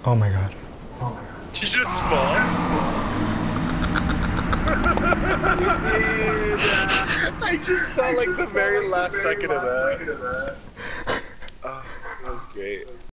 Oh my god. Did you just fall? I just saw like the very last second of that. Oh, that was great.